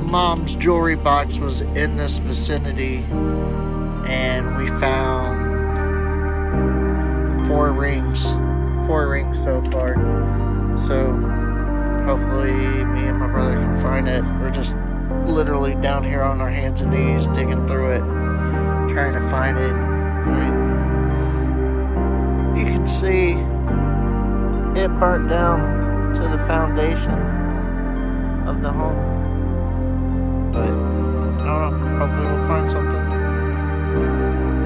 mom's jewelry box was in this vicinity, and we found 4 rings so far. So hopefully me and my brother can find it. We're just literally down here on our hands and knees digging through it, trying to find it. I mean, you can see it burnt down to the foundation of the home. But I don't know, hopefully we'll find something.